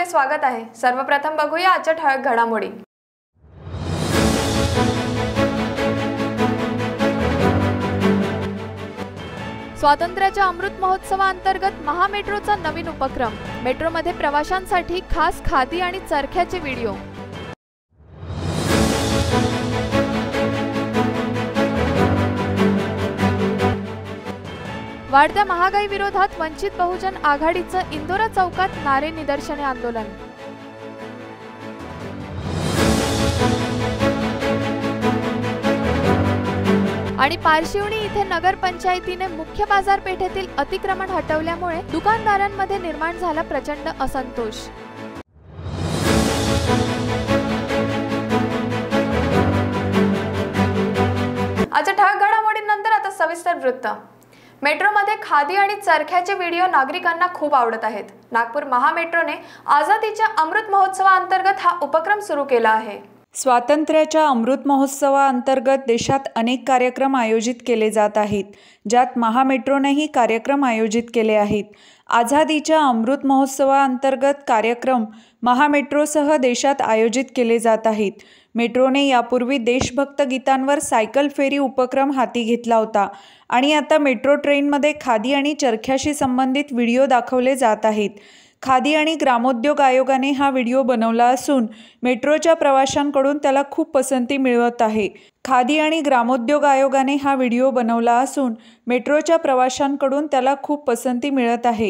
स्वागत आहे। सर्वप्रथम बघूया आजच्या ठळक घडामोडी। स्वातंत्र्याच्या अमृत महोत्सवाअंतर्गत महामेट्रोचा नवीन उपक्रम। मेट्रोमध्ये प्रवाशांसाठी खास खादी आणि चरख्याचे व्हिडिओ। वाढत्या महागाई विरोधात वंचित बहुजन आघाडीचं इंदोरा चौकात नारे निदर्शने आंदोलन। आणि पारशिवनी इथे नगर पंचायतीने मुख्य बाजारपेठेतील अतिक्रमण हटवल्यामुळे दुकानदारांमध्ये निर्माण झाला प्रचंड असंतोष। आजच्या ठळक घडामोडींनंतर आता सविस्तर वृत्त। मेट्रोमध्ये खादी आणि चरख्याचे व्हिडिओ नागरिकांना खूप आवडत आहेत। नागपूर महामेट्रोने आझादीच्या अमृत महोत्सवाअंतर्गत हा उपक्रम सुरू केला आहे। स्वातंत्र्याच्या अमृत महोत्सवाअंतर्गत देशात अनेक कार्यक्रम आयोजित केले जात आहेत, ज्यात महामेट्रोनेही कार्यक्रम आयोजित केले आहेत। आझादीच्या अमृत महोत्सवाअंतर्गत कार्यक्रम महामेट्रोसह देशात आयोजित केले जात आहेत। मेट्रोने यापूर्वी देशभक्त गीतांवर सायकल फेरी उपक्रम हाती घेतला होता आणि आता मेट्रो ट्रेनमध्ये खादी आणि चरख्याशी संबंधित व्हिडिओ दाखवले जात आहेत। खादी आणि ग्रामोद्योग आयोगाने हा व्हिडिओ बनवला असून मेट्रोच्या प्रवाशांकडून त्याला खूप पसंती मिळत आहे। खादी आणि ग्रामोद्योग आयोगाने हा व्हिडिओ बनवला असून मेट्रोच्या प्रवाशांकडून त्याला खूप पसंती मिळत आहे।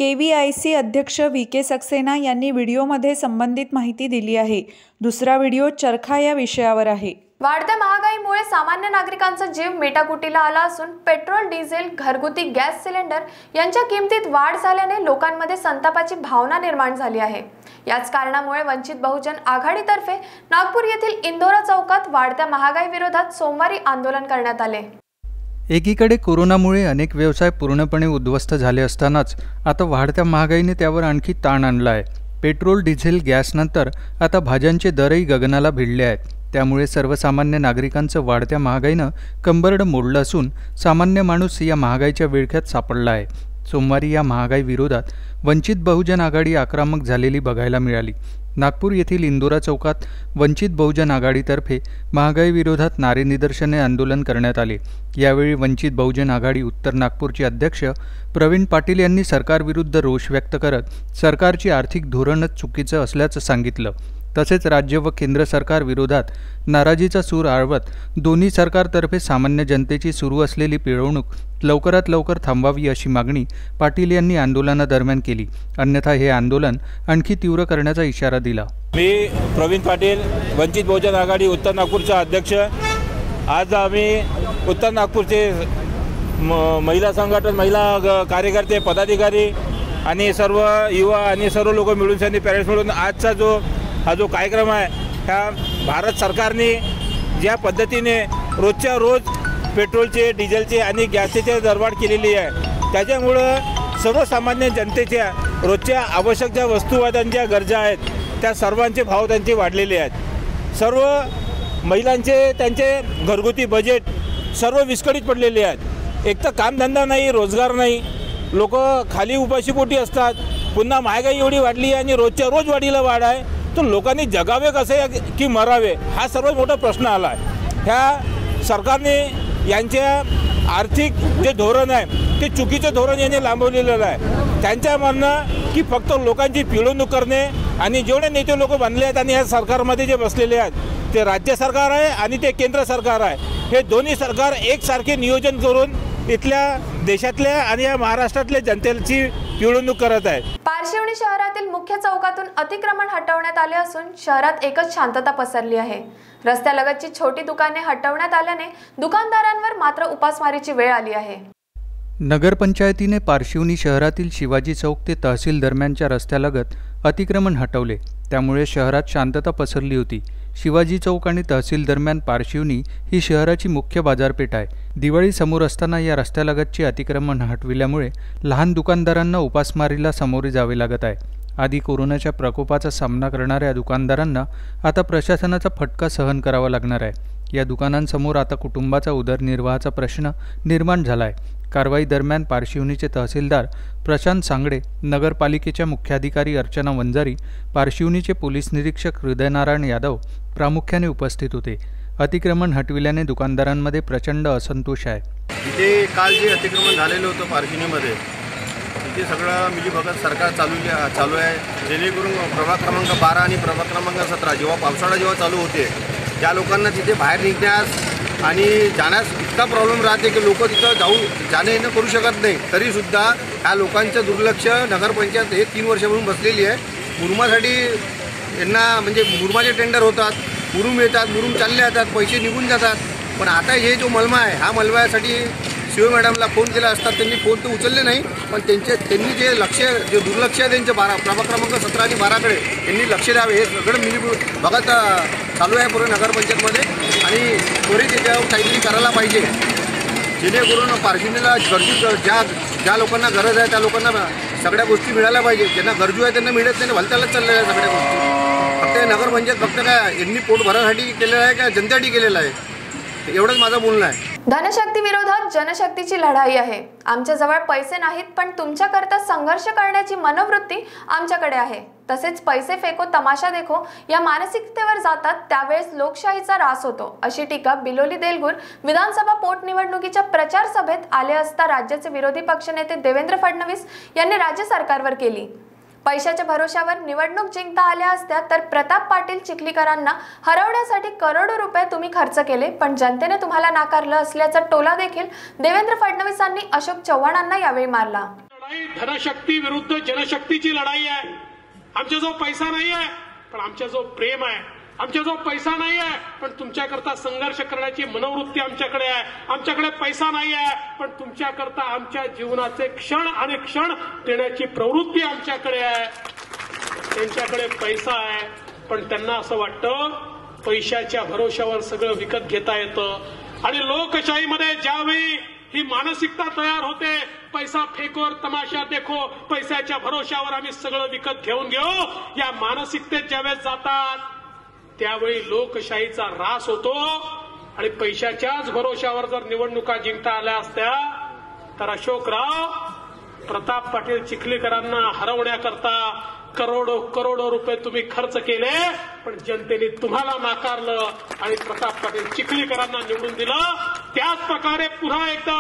KVIC अध्यक्ष VK सक्सेना यांनी व्हिडिओमध्ये संबंधित माहिती दिली आहे। दुसरा व्हिडिओ चरखा या विषयावर आहे। वाढत्या महागाईमुळे सामान्य नागरिकांचा जीव मेटाकुटीला आला असून पेट्रोल, डिझेल, घरगुती गॅस सिलेंडर यांच्या किमतीत वाढ झाल्याने लोकांमध्ये संतापाची भावना निर्माण झाली आहे। याच कारणामुळे वंचित बहुजन आघाडीतर्फे नागपूर येथील इंदोरा चौकात वाढत्या महागाई विरोधात सोमवारी आंदोलन करण्यात आले। एकीकडे कोरोनामुळे अनेक व्यवसाय पूर्णपणे उद्ध्वस्त झाले असतानाच आता वाढत्या महागाईने त्यावर आणखी ताण आणला आहे। पेट्रोल, डिझेल, गॅसनंतर आता भाज्यांचे दरही गगनाला भिडले आहेत। त्यामुळे सर्वसामान्य नागरिकांचं वाढत्या महागाईनं कंबरड मोडलं असून सामान्य माणूस या महागाईच्या विळख्यात सापडला आहे। सोमवारी या महागाई विरोधात वंचित बहुजन आघाडी आक्रमक झालेली बघायला मिळाली। नागपूर येथील इंदोरा चौकात वंचित बहुजन आघाडीतर्फे महागाई विरोधात नारे निदर्शने आंदोलन करण्यात आले। यावेळी वंचित बहुजन आघाडी उत्तर नागपूरचे अध्यक्ष प्रवीण पाटील यांनी सरकारविरुद्ध रोष व्यक्त करत सरकारची आर्थिक धोरणच चुकीचं असल्याचं सांगितलं। तसेच राज्य व केंद्र सरकार विरोधात नाराजीचा सूर आळवत दोन्ही सरकारतर्फे सामान्य जनतेची सुरू असलेली पिळवणूक लवकरात लवकर थांबवावी अशी मागणी पाटील यांनी आंदोलनादरम्यान केली। अन्यथा हे आंदोलन आणखी तीव्र करण्याचा इशारा दिला। मी प्रवीण पाटील, वंचित बहुजन आघाडी उत्तर नागपूरचा अध्यक्ष। आज आम्ही उत्तर नागपूरचे महिला संघटन, महिला कार्यकर्ते, पदाधिकारी आणि सर्व युवा आणि सर्व लोक मिळून पॅरेंट्स मिळून आजचा हा जो कार्यक्रम आहे, ह्या भारत सरकारने ज्या पद्धतीने रोजच्या रोज पेट्रोलचे, डिझेलचे आणि गॅसचे दरवाढ केलेली आहे, त्याच्यामुळं सर्वसामान्य जनतेच्या रोजच्या आवश्यक ज्या वस्तू आहेत, ज्या गरजा आहेत, त्या सर्वांचे भाव त्यांचे वाढलेले आहेत। सर्व महिलांचे त्यांचे घरगुती बजेट सर्व विस्कळीत पडलेले आहेत। एक तर कामधंदा नाही, रोजगार नाही, लोक खाली उपाशीपोटी असतात। पुन्हा महागाई एवढी वाढली आहे आणि रोजच्या रोज वाढीला वाढ आहे, तर लोकांनी जगावे कसे की मरावे हा सर्वात मोठा प्रश्न आला आहे। ह्या सरकारने यांच्या आर्थिक जे धोरण आहे ते चुकीचं धोरण यांनी लांबवलेलं आहे। त्यांचं म्हणणं की फक्त लोकांची पिळवणूक करणे आणि जेवढे नेते लोक बनले आहेत आणि ह्या सरकारमध्ये जे बसलेले आहेत ते राज्य सरकार आहे आणि ते केंद्र सरकार आहे, हे दोन्ही सरकार एकसारखे नियोजन करून इथल्या देशातल्या आणि या महाराष्ट्रातल्या जनतेची पिळवणूक करत आहेत। पारशिवनी शहरातील मुख्य चौकातून अतिक्रमण हटवण्यात आले असून शहरात एकच शांतता पसरली आहे। रस्त्यालगतची छोटी दुकाने हटवण्यात आल्याने दुकानदारांवर मात्र उपासमारीची वेळ आली आहे। नगरपंचायतीने पारशिवनी शहरातील शिवाजी चौक ते तहसील दरम्यानच्या रस्त्यालगत अतिक्रमण हटवले, त्यामुळे शहरात शांतता पसरली होती। शिवाजी चौक आणि तहसील दरम्यान पारशिवनी ही शहराची मुख्य बाजारपेठ आहे। दिवाळी समोर असताना या रस्त्यालगतचे अतिक्रमण हटविल्यामुळे लहान दुकानदारांना उपासमारीला सामोरे जावे लागत आहे। आधी कोरोनाच्या प्रकोपाचा सामना करणाऱ्या दुकानदारांना आता प्रशासनाचा फटका सहन करावा लागणार आहे। या दुकानांसमोर आता कुटुंबाचा उदरनिर्वाहाचा प्रश्न निर्माण झाला आहे। कारवाई दरम्यान पारशिवनीचे तहसीलदार प्रशांत सांगडे, नगरपालिकेच्या मुख्याधिकारी अर्चना वंजारी, पारशिवनीचे पोलीस निरीक्षक हृदयनारायण यादव प्रामुख्याने उपस्थित होते. अतिक्रमण हटविल्याने दुकानदारांमध्ये प्रचंड असंतोष आहे. इथे काल जे अतिक्रमण झालेलं होतं पारशिवनीमध्ये, इथे सगळं मिलीभगत सरकार चालू आहे, जेणेकरून प्रभाग क्रमांक 12 आणि प्रभाग क्रमांक 17 जेव्हा पावसाळा चालू होते त्या लोकांना तिथे बाहेर निघण्यास आणि जाण्यास इतका प्रॉब्लेम राहते की लोक तिथं जाणं येणं करू शकत नाही. तरीसुद्धा ह्या लोकांचं दुर्लक्ष नगरपंचायत हे 3 वर्षापासून बसलेली आहे. मुरुमासाठी यांना म्हणजे मुरुमाचे टेंडर होतात, मुरुम येतात, मुरुम चालले जातात, पैसे निघून जातात. पण आता हे जो मलमा आहे ह्या मलम्यासाठी शिव मॅडमला फोन केला असता, त्यांनी फोन तर उचलले नाही. पण त्यांनी जे दुर्लक्ष आहे त्यांचे प्रभाग क्रमांक 17 आणि 12कडे त्यांनी लक्ष द्यावे. हे सगळं मिलीभगत चालू आहे पूर्ण नगरपंचायतमध्ये आणि त्वरित त्याच्यावर काहीतरी करायला पाहिजे, जेणेकरून पारशिवनीला गरजू ज्या लोकांना गरज आहे त्या लोकांना सगळ्या गोष्टी मिळायला पाहिजे. ज्यांना गरजू आहे त्यांना मिळत नाही, भलत्यालाच चाललेल्या आहे सगळ्या गोष्टी. फक्त नगरपंचायत फक्त काय यांनी पोट भरण्यासाठी केलेलं आहे का जनतेसाठी केलेलं आहे, एवढंच माझं बोलणं आहे. धनशक्ती विरोधात जनशक्तीची लढाई आहे. आमच्याजवळ पैसे नाहीत, पण तुमच्याकरता संघर्ष करण्याची मनोवृत्ती आमच्याकडे आहे. तसेच पैसे फेको तमाशा देखो या मानसिकतेवर जातात त्यावेळेस लोकशाहीचा ऱ्हास होतो, अशी टीका बिलोली देलगूर विधानसभा पोटनिवडणुकीच्या प्रचार सभेत आले असता राज्याचे विरोधी पक्षनेते देवेंद्र फडणवीस यांनी राज्य सरकारवर केली. पैशाच्या भरोशावर निवडणूक जिंकता आल्या असत्या तर प्रताप पाटील चिखलीकरांना हरवण्यासाठी करोडो रुपये तुम्ही खर्च केले, पण जनतेने तुम्हाला नाकारलं असल्याचा टोला देखील देवेंद्र फडणवीसांनी अशोक चव्हाणांना यावेळी मारला. धनशक्ती विरुद्ध जनशक्तीची लढाई आहे. आमच्याजवळ पैसा नाही आहे, पण आमच्याजवळ प्रेम आहे. आमच्याजवळ पैसा नाही आहे, पण तुमच्याकरता संघर्ष करण्याची मनोवृत्ती आमच्याकडे आहे. आमच्याकडे पैसा नाही आहे, पण तुमच्याकरता आमच्या जीवनाचे क्षण आणि क्षण देण्याची प्रवृत्ती आमच्याकडे आहे. त्यांच्याकडे पैसा आहे, पण त्यांना असं वाटतं पैशाच्या भरोशावर सगळं विकत घेता येतं. आणि लोकशाहीमध्ये ज्यावेळी ही मानसिकता तयार होते, पैसा फेकोर तमाशा देखो, पैशाच्या भरोशावर आम्ही सगळं विकत घेऊन घेऊ, या मानसिकतेत ज्यावेळेस जातात त्यावेळी लोकशाहीचा ऱ्हास होतो. आणि पैशाच्याच भरोशावर जर निवडणुका जिंकता आल्या असत्या तर अशोकराव प्रताप पाटील चिखलीकरांना हरवण्याकरता करोडो रुपये तुम्ही खर्च केले, पण जनतेने तुम्हाला नाकारलं आणि प्रताप पाटील चिखलीकरांना निवडून दिलं. त्याच प्रकारे पुन्हा एकदा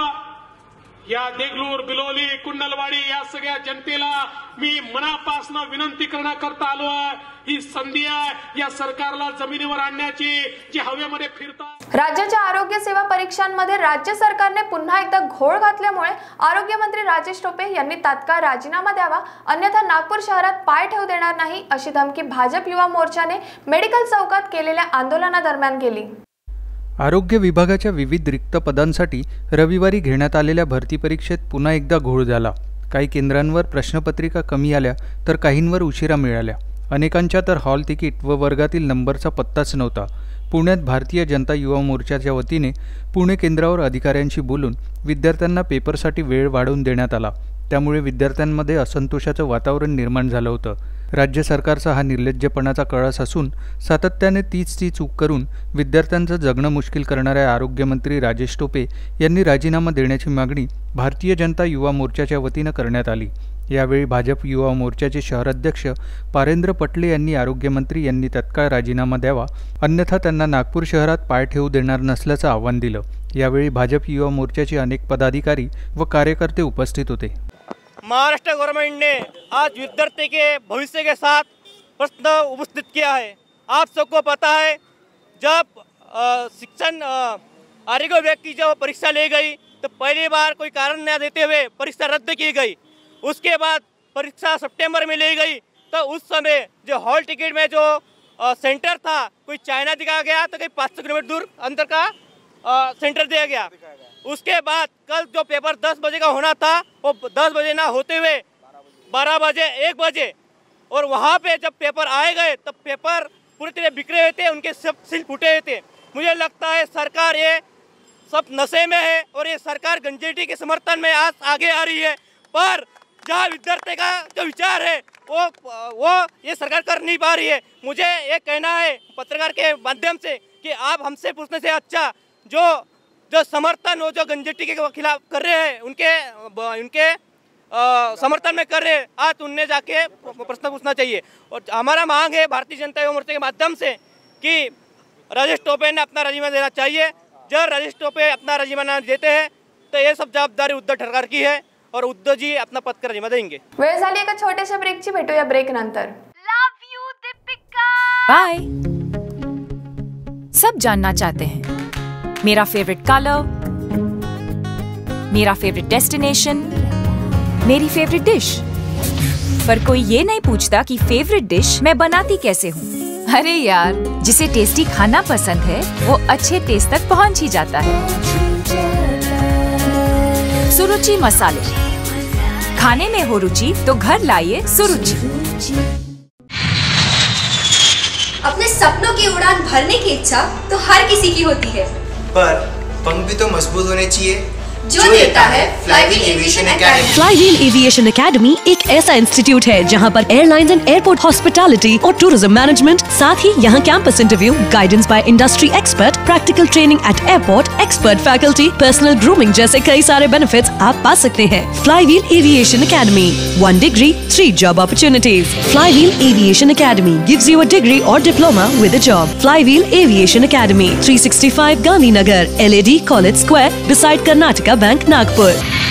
या देगलूर, बिलोली, कुंडलवाडी या सगळ्या जनतेला मी मनापासून विनंती करण्याकरता आलो आहे. ही संधी आहे या सरकारला जमिनीवर आणण्याची, जी हवेमध्ये फिरतात. राज्याच्या आरोग्य सेवा परीक्षांमध्ये राज्य सरकारने पुन्हा एकदा घोळ घातल्यामुळे आरोग्यमंत्री राजेश टोपे यांनी तात्काळ राजीनामा द्यावा, अन्यथा नागपूर शहरात पाय ठेवू देणार नाही, अशी धमकी भाजप युवा मोर्चाने मेडिकल चौकात केलेल्या आंदोलनादरम्यान केली. आरोग्य विभागाच्या विविध रिक्त पदांसाठी रविवारी घेण्यात आलेल्या भरती परीक्षेत पुन्हा एकदा घोळ झाला. काही केंद्रांवर प्रश्नपत्रिका कमी आल्या तर काहींवर उशिरा मिळाल्या. अनेकांच्या तर हॉल तिकीट व वर्गातील नंबरचा पत्ताच नव्हता. पुण्यात भारतीय जनता युवा मोर्चाच्या वतीने पुणे केंद्रावर अधिकाऱ्यांशी बोलून विद्यार्थ्यांना पेपरसाठी वेळ वाढवून देण्यात आला. त्यामुळे विद्यार्थ्यांमध्ये असंतोषाचं वातावरण निर्माण झालं होतं. राज्य सरकारचा हा निर्लज्जपणाचा कळस असून सातत्याने तीच चूक करून विद्यार्थ्यांचं जगणं मुश्किल करणाऱ्या आरोग्यमंत्री राजेश टोपे यांनी राजीनामा देण्याची मागणी भारतीय जनता युवा मोर्चाच्या वतीनं करण्यात आली. यावेळी भाजप युवा मोर्चाचे शहराध्यक्ष पारेंद्र पटले यांनी आरोग्यमंत्री यांनी तत्काळ राजीनामा द्यावा, अन्यथा त्यांना नागपूर शहरात पाय ठेवू देणार नसल्याचं आव्हान दिलं. यावेळी भाजप युवा मोर्चाचे अनेक पदाधिकारी व कार्यकर्ते उपस्थित होते. महाराष्ट्र गवर्नमेंट ने आज विद्यार्थी के भविष्य के साथ प्रश्न उपस्थित किया है. आप सबको पता है, जब शिक्षण आरोग्य विभाग की जब परीक्षा ली गई तो पहली बार कोई कारण न देते हुए परीक्षा रद्द की गई. उसके बाद परीक्षा सितंबर में ली गई तो उस समय जो हॉल टिकट में जो सेंटर था, कोई चाइना दिखाया गया तो कहीं 500 किलोमीटर दूर अंदर का सेंटर दिया गया. उसके बाद कल जो पेपर 10 बजे का होना था वो 10 बजे ना होते हुए 12 बजे 1 बजे, और वहाँ पे जब पेपर आए गए तब पेपर पूरी तरह बिखरे हुए थे, उनके सब सील फूटे हुए थे. मुझे लगता है सरकार ये सब नशे में है और ये सरकार गंजेटी के समर्थन में आज आगे आ रही है. पर जहाँ विद्यार्थी का जो विचार है वो ये सरकार कर नहीं पा रही है. मुझे ये कहना है पत्रकार के माध्यम से कि आप हमसे पूछने से अच्छा जो जो समर्थन वो जो गंजेटी के खिलाफ कर रहे हैं उनके समर्थन में कर रहे हैं, आज उनने जाके प्रश्न पूछना चाहिए। और हमारा मांग है भारतीय जनता युवा मोर्चा के माध्यम से कि राजेश टोपे ने अपना राजीनामा देना चाहिए। जब राजेश टोपे अपना राजीनामा देते हैं तो ये सब जबाबदारी उद्धव ठाकरे की है और उद्धव जी अपना पद का राजीनामा देंगे। वेळ झाली एका छोट्याशा ब्रेकची, भेटूया ब्रेक नंतर। बाय। सब जानना चाहते हैं मेरा फेवरेट कलर, मेरा फेवरेट डेस्टिनेशन, मेरी फेवरेट डिश, पर कोई ये नहीं पूछता कि फेवरेट डिश मैं बनाती कैसे हूँ। अरे यार, जिसे टेस्टी खाना पसंद है वो अच्छे टेस्ट तक पहुँच ही जाता है। सुरुचि मसाले, खाने में हो रुचि तो घर लाइए सुरुचि। अपने सपनों की उड़ान भरने की इच्छा तो हर किसी की होती है, पर पंख भी तो मजबूत होने चाहिए जो देता है Flywheel Aviation Academy. Flywheel Aviation Academy एक ऐसा इंस्टीट्यूट है जहां पर एयरलाइंस एंड एयरपोर्ट हॉस्पिटैलिटी और टूरिज्म मैनेजमेंट, साथ ही यहां campus interview, guidance by industry expert, practical training at airport, expert faculty, personal grooming जैसे कई सारे बेनिफिट्स आप पा सकते हैं। Flywheel Aviation Academy, 1 degree, 3 job opportunities. Flywheel Aviation Academy gives you a degree or diploma with a job. Flywheel Aviation Academy, 365 Gandhinagar, LAD College Square, beside Karnataka bank Nagpur.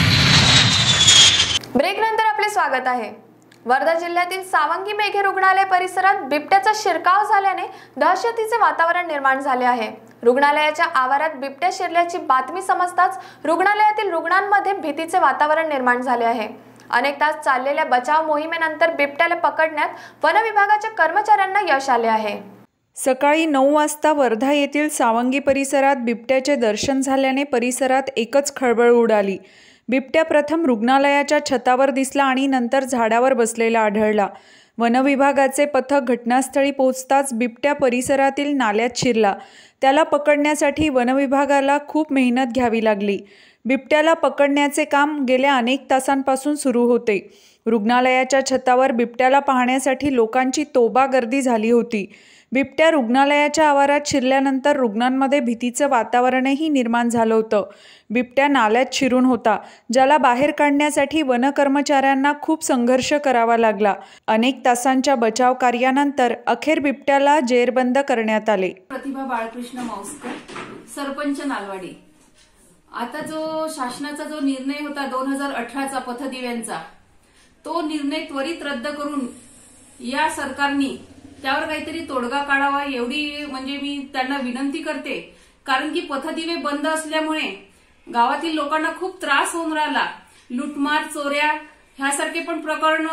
Break नंतर आपले स्वागत आहे। वर्धा जिल्ह्यातील सावंगी मेघे रुग्णालय परिसरात बिबट्याचा शिरकाव झाल्याने दहशतीचे वातावरण निर्माण झाले आहे। रुग्णालयाच्या आवारात बिबट्या शिरल्याची बातमी समजताच रुग्णालयातील रुग्णांमध्ये भीतीचे वातावरण निर्माण झाले आहे। अनेक तास चाललेल्या बचाव मोहिमेनंतर बिबट्याला पकडण्यात वन विभागाच्या कर्मचाऱ्यांना यश आले आहे। सकाळी 9 वाजता वर्धा येथील सावंगी परिसरात बिबट्याचे दर्शन झाल्याने परिसरात एकच खळबळ उडाली। बिबट्या प्रथम रुग्णालयाच्या छतावर दिसला आणि नंतर झाडावर बसलेला आढळला। वन विभागाचे पथक घटनास्थळी पोहोचताच बिबट्या परिसरातील नाल्यात शिरला। त्याला पकडण्यासाठी वन विभागाला खूप मेहनत घ्यावी लागली। बिबट्याला पकडण्याचे काम गेल्या अनेक तासांपासून सुरू होते। रुग्णालयाच्या छतावर बिबट्याला पाहण्यासाठी लोकांची तोबा गर्दी झाली होती। बिबट्या रुग्णालयाच्या आवारात शिरल्यानंतर रुग्णांमध्ये भीतीचं वातावरणही निर्माण झालं होतं। बिबट्या नाल्यात शिरून होता, ज्याला बाहेर काढण्यासाठी वन कर्मचाऱ्यांना खूप संघर्ष करावा लागला। अनेक तासांच्या बचाव कार्यानंतर अखेर बिबट्याला जेरबंद करण्यात आले। प्रतिभा बाळकृष्ण मौस्कर, सरपंच नालवाडी। आता जो शासनाचा जो निर्णय होता 2018चा पथदिव्यांचा, तो निर्णय त्वरित रद्द करून या सरकारने त्यावर काहीतरी तोडगा काढावा एवढी म्हणजे मी त्यांना विनंती करते। कारण की पथदिवे बंद असल्यामुळे गावातील लोकांना खूप त्रास होऊन राहिला। लुटमार, चोऱ्या ह्यासारखे पण प्रकरण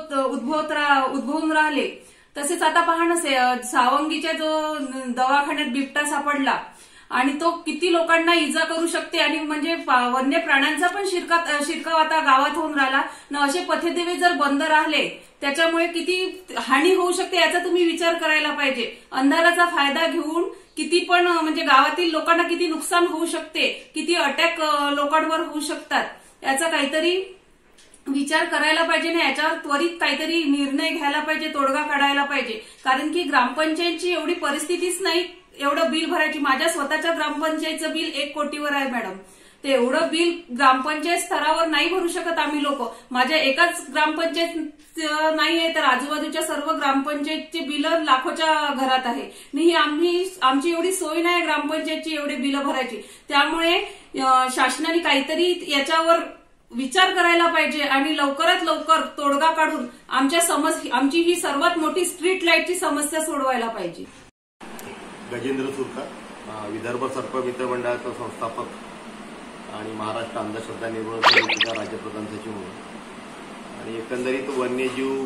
उद्भवून राहिले। तसेच आता पहा ना, सावंगीच्या जो दवाखान्यात बिबटा सापडला आणि तो किती लोकांना इजा करू शकते आणि म्हणजे वन्य प्राण्यांचा पण शिरकाव आता गावात होऊन राहिला ना। असे पथदिवे जर बंद राहिले त्याच्यामुळे किती हानी होऊ शकते याचा तुम्ही विचार करायला पाहिजे। अंधाराचा फायदा घेऊन किती पण म्हणजे गावातील लोकांना किती नुकसान होऊ शकते, किती अटॅक लोकांवर होऊ शकतात, याचा काहीतरी विचार करायला पाहिजे ना। याच्यावर त्वरित काहीतरी निर्णय घ्यायला पाहिजे, तोडगा काढायला पाहिजे। कारण की ग्रामपंचायतची एवढी परिस्थितीच नाही एवढं बिल भरायची। माझ्या स्वतःच्या ग्रामपंचायतचं बिल 1 कोटीवर आहे मॅडम। ते एवढं बिल ग्रामपंचायत स्तरावर नाही भरू शकत आम्ही लोक। माझ्या एकाच ग्रामपंचायत नाही आहे तर आजूबाजूच्या सर्व ग्रामपंचायतचे बिल लाखोच्या घरात आहे नाही। आमची एवढी सोय नाही ग्रामपंचायतची एवढे बिल भरायची। त्यामुळे शासनाने काहीतरी याच्यावर विचार करायला पाहिजे आणि लवकरात लवकर तोडगा काढून आमची ही सर्वात मोठी स्ट्रीट लाईटची समस्या सोडवायला पाहिजे। गजेंद्र सुरकर, विदर्भ सर्प मित्र मंडळाचा संस्थापक आणि महाराष्ट्र अंधश्रद्धा निर्मूलन समितीचा राज्यप्रधान सचिव म्हणून, आणि एकंदरीत वन्यजीव,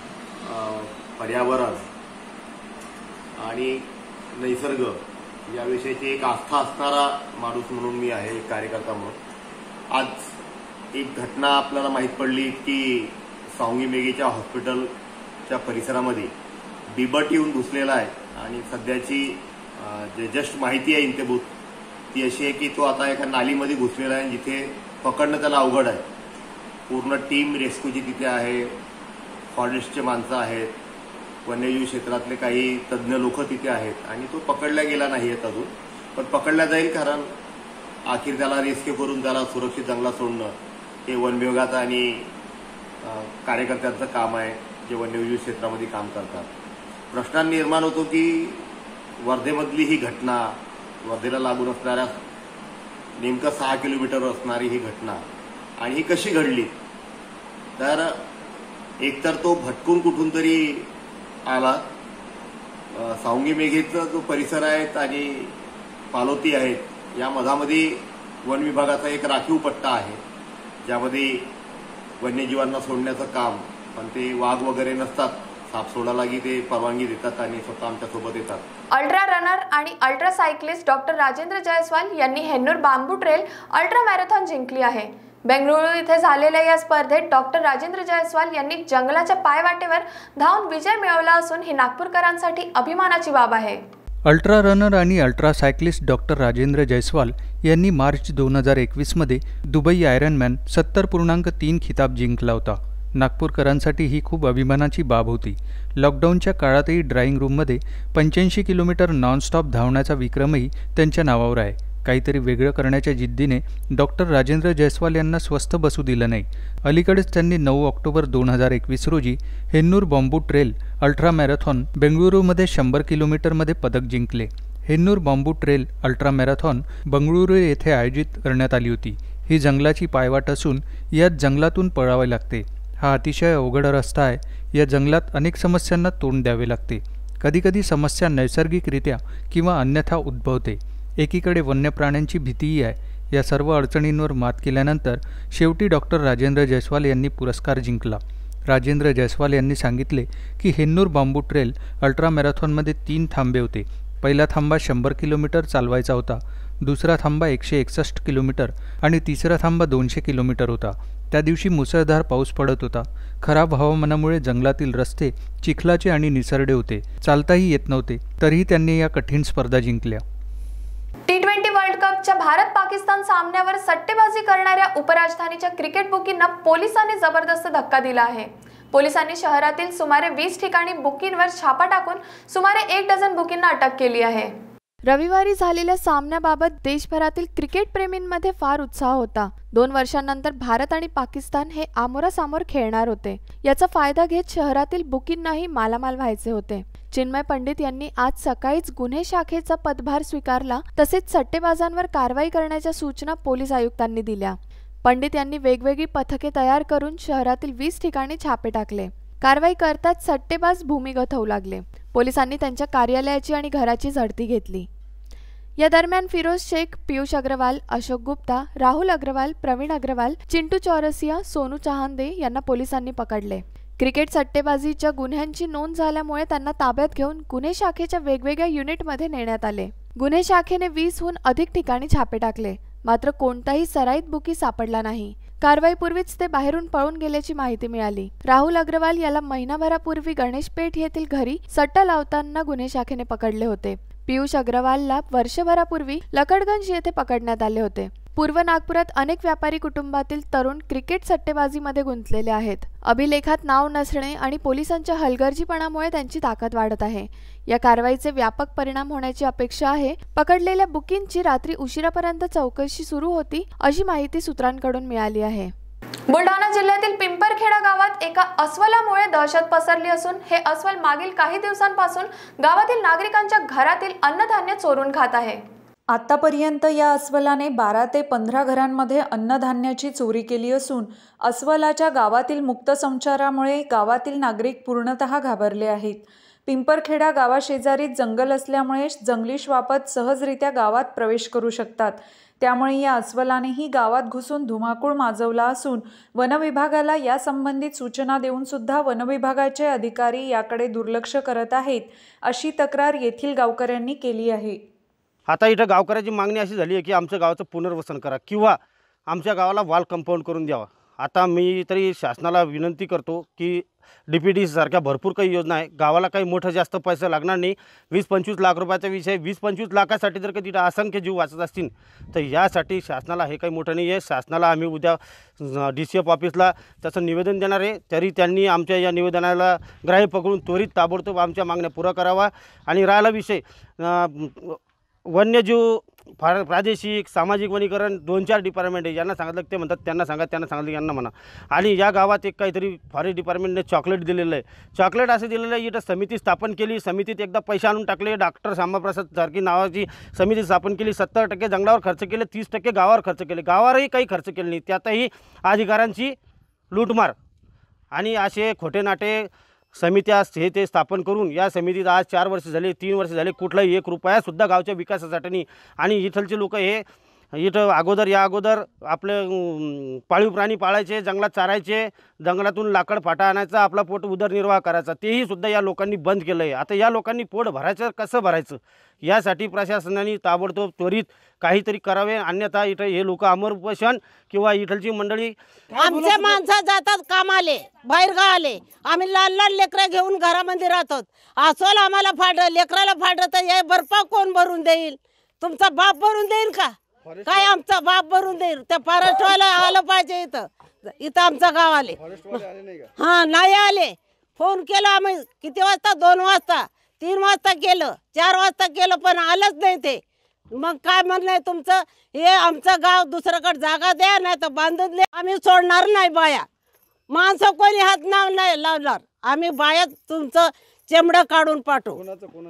पर्यावरण आणि निसर्ग याविषयीची एक आस्था असणारा माणूस म्हणून मी आहे, एक कार्यकर्ता म्हणून। आज एक घटना आपल्याला माहीत पडली की सावंगी मेघेच्या हॉस्पिटलच्या परिसरामध्ये बिबट येऊन घुसलेला आहे आणि सध्याची जे जस्ट माहिती आहे इंतेभूत ती अशी आहे की तो आता एका नालीमध्ये घुसलेला आहे जिथे पकडणं त्याला अवघड आहे। पूर्ण टीम रेस्क्यूची तिथे आहे, फॉरेस्टचे माणसं आहेत, वन्यजीव क्षेत्रातले काही तज्ज्ञ लोक तिथे आहेत आणि तो पकडला गेला नाही आहेत अजून, पण पकडला जाईल कारण अखेर त्याला रेस्क्यू करून त्याला सुरक्षित जंगलात सोडणं हे वन विभागाचं आणि कार्यकर्त्यांचं काम आहे, जे वन्यजीव क्षेत्रामध्ये काम करतात. प्रश्न निर्माण होतो की वर्धेमधली ही घटना, वर्धेला लागून असणाऱ्या नेमकं 6 किलोमीटरवर असणारी ही घटना आणि ही कशी घडली. तर एकतर तो भटकून कुठून तरी आला. सावंगी मेघेचा जो परिसर आहेत आणि पालोती आहेत, या मधामध्ये वन विभागाचा एक राखीव पट्टा आहे, ज्यामध्ये वन्यजीवांना सोडण्याचं काम, पण ते वाघ वगैरे नसतात, साप सोडायला की ते परवानगी देतात आणि स्वतः आमच्यासोबत येतात. अल्ट्रा रनर आणि ultra cyclist doctor Rajendra Jaiswal यांनी Hennur bamboo trail ultra marathon जिंकली आहे. बेंगळुरू इथे झालेल्या या स्पर्धेत डॉक्टर राजेंद्र जयस्वाल यांनी जंगलाच्या पायवाटेवर धावून विजय मिळवला असून ही नागपूरकरांसाठी अभिमानाची बाब आहे. अल्ट्रा रनर आणि ultra cyclist doctor Rajendra Jaiswal यांनी मार्च 2021मध्ये दुबई आयरनमॅन 70.3 खिताब जिंकला होता. नागपूरकरांसाठी ही खूप अभिमानाची बाब होती. लॉकडाऊनच्या काळातही ड्राइंग रूममध्ये 85 किलोमीटर नॉनस्टॉप धावण्याचा विक्रमही त्यांच्या नावावर आहे. काहीतरी वेगळं करण्याच्या जिद्दीने डॉक्टर राजेंद्र जयस्वाल यांना स्वस्थ बसू दिलं नाही. अलीकडेच त्यांनी 9 ऑक्टोबर 2021 रोजी Hennur bamboo trail ultra marathon बेंगळुरूमध्ये 100 किलोमीटरमध्ये पदक जिंकले. Hennur bamboo trail ultra marathon Bengaluru येथे आयोजित करण्यात आली होती. ही जंगलाची पायवाट असून यात जंगलातून पळावे लागते. हा अतिशय अवघड रस्ता आहे. या जंगलात अनेक समस्यांना तोंड द्यावे लागते. कधीकधी समस्या नैसर्गिकरित्या किंवा अन्यथा उद्भवते. एकीकडे वन्य प्राण्यांची भीतीही आहे. या सर्व अडचणींवर मात केल्यानंतर शेवटी डॉक्टर राजेंद्र जयस्वाल यांनी पुरस्कार जिंकला. राजेंद्र जयस्वाल यांनी सांगितले की हेन्नूर बांबू ट्रेल अल्ट्रा मॅरेथॉनमध्ये 3 थांबे होते. पहिला थांबा 100 किलोमीटर चालवायचा होता, दुसरा थांबा 161 किलोमीटर आणि तिसरा थांबा 200 किलोमीटर होता. त्या दिवशी मुसळधार पाऊस पडत होता. खराब हवामानामुळे जंगलातील रस्ते चिखलाचे आणि निसरडे होते. चालताही येत नव्हते. तरीही त्यांनी या कठीण स्पर्धा जिंकल्या. T20 वर्ल्ड कपच्या भारत-पाकिस्तान सामन्यावर सट्टेबाजी करणाऱ्या उपराजधानीच्या क्रिकेट बुकींना पोलिसांनी जबरदस्त धक्का दिला आहे. पोलिसांनी शहरातील सुमारे 20 ठिकाणी बुकींवर छापा टाकून सुमारे 1 डझन बुकींना अटक केली आहे. रविवारी झालेल्या सामन्याबाबत देशभरातील क्रिकेट प्रेमींमध्ये फार उत्साह होता. 2 वर्षांनंतर भारत आणि पाकिस्तान हे आमोरासमोर खेळणार होते. याचा फायदा घेत शहरातील बुकींनाही मालामाल व्हायचे होते. चिन्मय पंडित यांनी आज सकाळीच गुन्हे शाखेचा पदभार स्वीकारला. तसेच सट्टेबाजांवर कारवाई करण्याच्या सूचना पोलीस आयुक्तांनी दिल्या. पंडित यांनी वेगवेगळी पथके तयार करून शहरातील 20 ठिकाणी छापे टाकले. कारवाई करताच सट्टेबाज भूमिगत होऊ लागले. पोलिसांनी त्यांच्या कार्यालयाची आणि घराची झडती घेतली. या दरम्यान फिरोज शेख, पीयूष अग्रवाल, अशोक गुप्ता, राहुल अग्रवाल, प्रवीण अग्रवाल, चिंटू चौरसिया, सोनू चहांदे यांना पोलिसांनी पकडले. क्रिकेट सट्टेबाजीच्या गुन्ह्यांची नोंद झाल्यामुळे त्यांना ताब्यात घेऊन गुन्हे शाखेच्या वेगवेगळ्या युनिटमध्ये नेण्यात आले. गुन्हे शाखेने 20हून अधिक ठिकाणी छापे टाकले, मात्र कोणताही सराईत बुकी सापडला नाही. कारवाईपूर्वीच ते बाहेरून पळून गेल्याची माहिती मिळाली. राहुल अग्रवाल याला महिनाभरापूर्वी गणेशपेठ येथील घरी सट्टा लावताना गुन्हे शाखेने पकडले होते. पीयूष अग्रवालला वर्षभरापूर्वी लकडगंज येथे पकडण्यात आले होते. पूर्व नागपुरात अनेक व्यापारी कुटुंबातील तरुण क्रिकेट सट्टेबाजीमध्ये गुंतलेले आहेत. अभिलेखात नाव नसणे आणि पोलिसांच्या हलगर्जीपणामुळे त्यांची ताकद वाढत आहे. या कारवाईचे व्यापक परिणाम होण्याची अपेक्षा आहे. पकडलेल्या बुकींची रात्री उशिरापर्यंत चौकशी सुरू होती, अशी माहिती सूत्रांकडून मिळाली आहे. बुलढाणा जिल्ह्यातील पिंपरखेडा गावात एका अस्वलामुळे दहशत पसरली असून हे अस्वल मागील काही दिवसांपासून गावातील नागरिकांच्या घरातील अन्नधान्य चोरून खात आहे. आतापर्यंत या अस्वलाने 12 ते 15 घरांमध्ये अन्नधान्याची चोरी केली असून अस्वलाच्या गावातील मुक्त संचारामुळे गावातील नागरिक पूर्णतः घाबरले आहेत. पिंपरखेडा गावाशेजारीच जंगल असल्यामुळे जंगली श्वापद सहजरित्या गावात प्रवेश करू शकतात. त्यामुळे या अस्वलानेही गावात घुसून धुमाकूळ माजवला असून वनविभागाला यासंबंधित सूचना देऊन सुद्धा वनविभागाचे अधिकारी याकडे दुर्लक्ष करत आहेत, अशी तक्रार येथील गावकऱ्यांनी केली आहे. आता इथं गावकऱ्याची मागणी अशी झाली आहे की आमच्या गावाचं पुनर्वसन करा किंवा आमच्या गावाला वॉल कंपाऊंड करून द्यावा. आता मी तरी शासनाला विनंती करतो की DPD सारख्या भरपूर काही योजना आहे. गावाला काही मोठं जास्त पैसा लागणार नाही. 20-25 लाख रुपयाचा विषय. 20-25 लाखासाठी जर कधी असंख्य जीव वाचत असतील तर यासाठी शासनाला हे काही मोठं नाही आहे. शासनाला आम्ही उद्या DCF ऑफिसला त्याचं निवेदन देणार आहे. तरी त्यांनी आमच्या या निवेदनाला ग्राह्य पकडून त्वरित ताबडतोब आमच्या मागण्या पुरा करावा. आणि राहिला विषय वन्यजीव प्रादेशिक सामाजिक वनीकरण 2-4 डिपार्टमेंट आहे. यांना सांगितलं ते म्हणतात त्यांना सांगा, त्यांना सांगितलं यांना म्हणा. आणि या गावात एक काहीतरी फॉरेस्ट डिपार्टमेंटने चॉकलेट दिलेलं आहे. चॉकलेट असं दिलेलं आहे, इथं समिती स्थापन केली. समितीत एकदा पैसे आणून टाकले. डॉक्टर श्यामाप्रसाद सारखी नावाची समिती स्थापन केली. 70% जंगलावर खर्च केले, 30% गावावर खर्च केले. गावावरही काही खर्च केले नाही. त्यातही अधिकाऱ्यांची लूटमार आणि असे खोटे नाटे समित्या हे ते स्थापन करून या समितीत आज 4 वर्ष झाले, 3 वर्ष झाले, कुठलाही 1 रुपयासुद्धा गावच्या विकासासाठी नाही. आणि इथलचे लोक हे इथं अगोदर आपले पाळीव प्राणी पाळायचे, जंगलात चारायचे, जंगलातून लाकड फाटा आणायचा, आपला पोट उदरनिर्वाह करायचा. तेही सुद्धा या लोकांनी बंद केलं आहे. आता या लोकांनी पोट भरायचं कसं भरायचं यासाठी प्रशासनाने ताबडतोब त्वरित काहीतरी करावे. अन्यथा इथं हे लोक अमर उपोषण किंवा इथलची मंडळी आमच्या माणसं जातात कामाले, बाहेरगाव आले. आम्ही लहान लेकरं घेऊन घरामध्ये राहतो. अस्वल आम्हाला लेकराला फाटत हे बर्फा कोण भरून देईल? तुमचा बाप भरून देईल का? काय आमचा बाप भरून देईल? त्या फॉरेस्टवाला आलं पाहिजे इथं आमचं गाव आले. हां नाही आले. फोन केला आम्ही किती वाजता? 2 वाजता, 3 वाजता केलं, 4 वाजता केलं, पण आलंच नाही ते. मग काय म्हणलंय तुमचं? हे आमचं गाव दुसऱ्याकडे जागा द्या, नाही तर बांधून द्या. आम्ही सोडणार नाही बाया. माणसं कोणी हात नाही लावणार. आम्ही बाया तुमचं चेंबडं काढून पाठवू.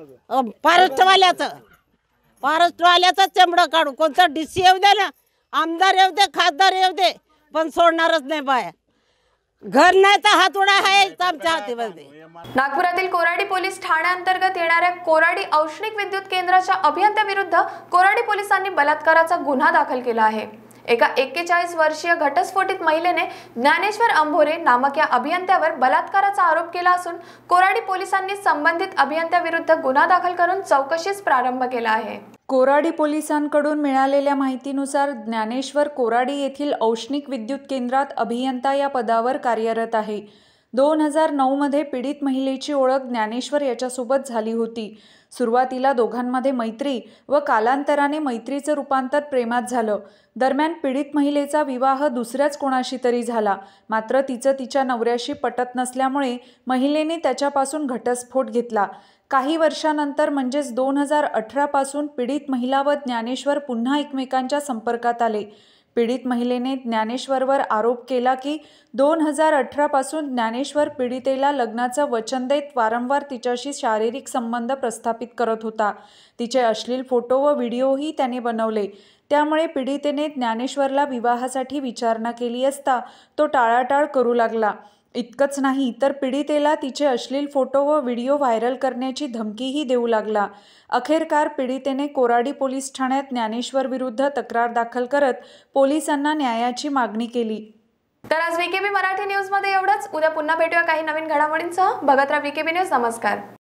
फॉरेस्टवाल्याचं चेंबडं काढू. कोणतं DC येऊ दे ना, आमदार येऊ दे, खासदार येऊ दे, पण सोडणारच नाही बाया. घर नाही तर हातोडा आहे आमच्या हातीमध्ये. नागपुरातील कोराडी पोलीस ठाण्याअंतर्गत येणाऱ्या कोराडी औष्णिक विद्युत केंद्राच्या अभियंत्याविरुद्ध कोराडी पोलिसांनी बलात्काराचा गुन्हा दाखल केला आहे. एका 41 वर्षीय घटस्फोटित महिलेने ज्ञानेश्वर अंभोरे नामक या अभियंत्यावर बलात्काराचा आरोप केला असून कोराडी पोलिसांनी संबंधित अभियंत्याविरुद्ध गुन्हा दाखल करून चौकशीस प्रारंभ केला आहे. कोराडी पोलिसांकडून मिळालेल्या माहितीनुसार ज्ञानेश्वर कोराडी येथील औष्णिक विद्युत केंद्रात अभियंता या पदावर कार्यरत आहे. 2009 मध्ये पीडित महिलेची ओळख ज्ञानेश्वर याच्यासोबत झाली होती. सुरुवातीला दोघांमध्ये मैत्री व कालांतराने मैत्रीचं रूपांतर प्रेमात झालं. दरम्यान पीडित महिलेचा विवाह दुसऱ्याच कोणाशी तरी झाला. मात्र तिचं तिच्या नवऱ्याशी पटत नसल्यामुळे महिलेने त्याच्यापासून घटस्फोट घेतला. काही वर्षानंतर म्हणजेच 2018 पासून पीडित महिला व ज्ञानेश्वर पुन्हा एकमेकांच्या संपर्कात आले. पीडित महिलेने ज्ञानेश्वरवर आरोप केला की 2018 पासून ज्ञानेश्वर पीडितेला लग्नाचं वचन देत वारंवार तिच्याशी शारीरिक संबंध प्रस्थापित करत होता. तिचे अश्लील फोटो व व्हिडिओही त्याने बनवले. त्यामुळे पीडितेने ज्ञानेश्वरला विवाहासाठी विचारणा केली असता तो टाळाटाळ करू लागला. इतकंच नाही तर पीडितेला तिचे अश्लील फोटो व व्हिडिओ व्हायरल करण्याची धमकीही देऊ लागला. अखेरकार पीडितेने कोराडी पोलीस ठाण्यात ज्ञानेश्वर विरुद्ध तक्रार दाखल करत पोलिसांना न्यायाची मागणी केली. तर आज VKB मराठी न्यूज मध्ये एवढंच. उद्या पुन्हा भेटूया काही नवीन घडामोडींसह. बघत राहा VKB न्यूज. नमस्कार.